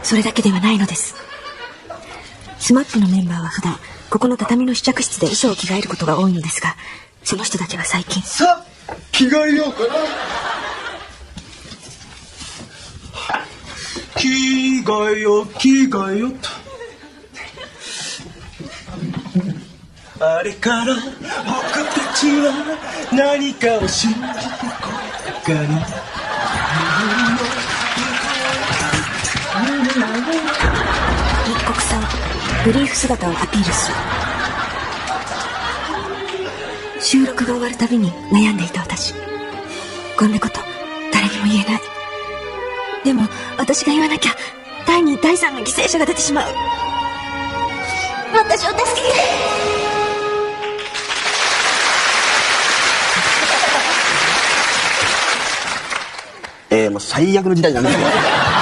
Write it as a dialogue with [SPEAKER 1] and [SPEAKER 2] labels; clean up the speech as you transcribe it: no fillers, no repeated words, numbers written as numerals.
[SPEAKER 1] それだけではないのです。スマップのメンバーは普段ここの畳の試着室で衣装を着替えることが多いのですが、その人だけは最近。
[SPEAKER 2] さあ着替えようかな。着替えようと。あれから僕たちは何かを信じてこれたかな。
[SPEAKER 1] 密告さん、ブリーフ姿をアピールし、収録が終わるたびに悩んでいた私。こんなこと誰にも言えない。でも私が言わなきゃ第2第3の犠牲者が出てしまう。私を助けて。
[SPEAKER 3] もう最悪の事態なんですよ。